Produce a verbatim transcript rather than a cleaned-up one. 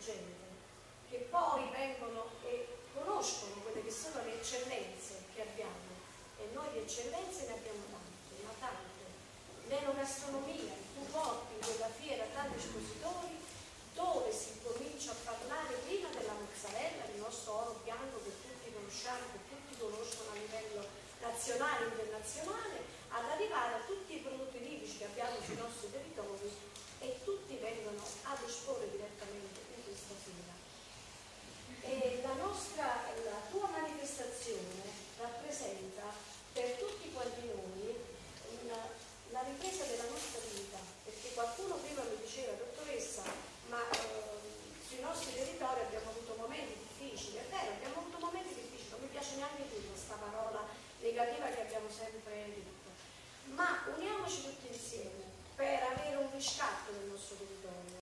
gente che poi vengono e conoscono quelle che sono le eccellenze che abbiamo, e noi di eccellenze ne abbiamo tante, ma tante. L'enogastronomia, tu porti in quella fiera tanti espositori dove si comincia a parlare prima della mozzarella, il nostro oro bianco che tutti conosciamo, che tutti conoscono a livello nazionale e internazionale, ad arrivare a tutti i prodotti tipici che abbiamo sui nostri territori, e tutti vengono ad esporre direttamente in questa fiera. E la nostra, la tua manifestazione rappresenta per tutti quanti noi una, la ripresa della nostra vita, perché qualcuno prima mi diceva: dottoressa, ma eh, sui nostri territori abbiamo avuto momenti difficili. È vero, abbiamo avuto momenti difficili, non mi piace neanche più questa parola negativa che abbiamo sempre detto, ma uniamoci tutti insieme per avere un riscatto del nostro territorio.